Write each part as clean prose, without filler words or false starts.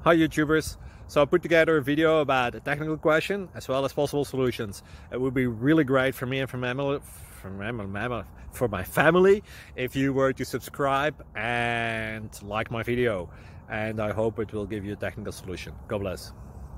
Hi YouTubers! So I put together a video about a technical question as well as possible solutions. It would be really great for me and for my family if you were to subscribe and like my video, and I hope it will give you a technical solution. God bless.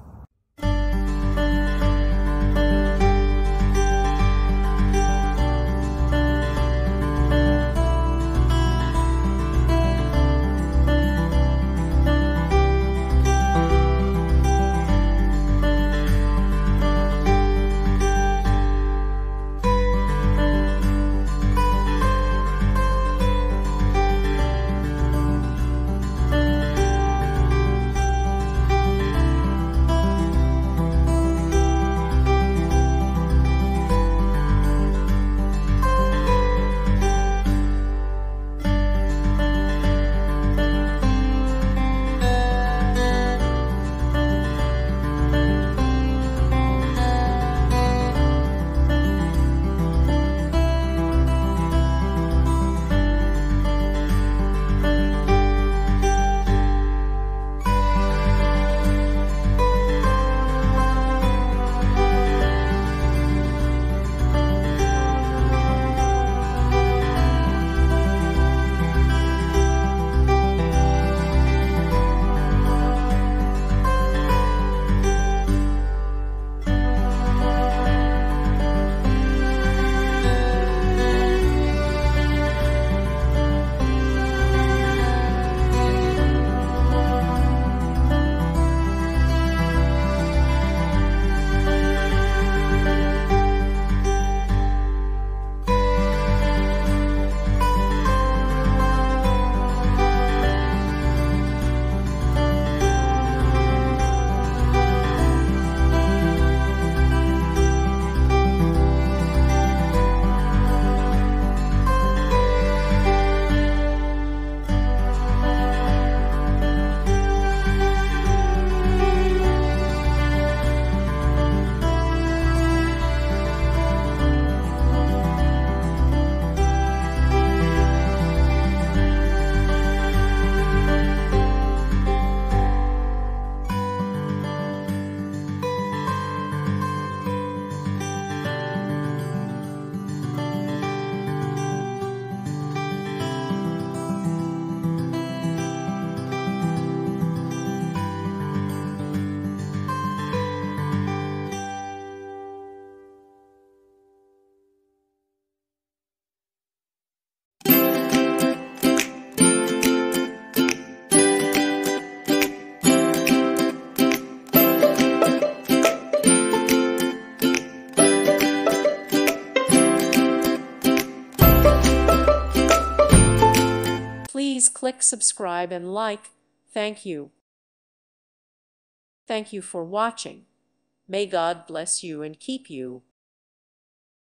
Please click subscribe and like. Thank you. Thank you for watching. May God bless you and keep you.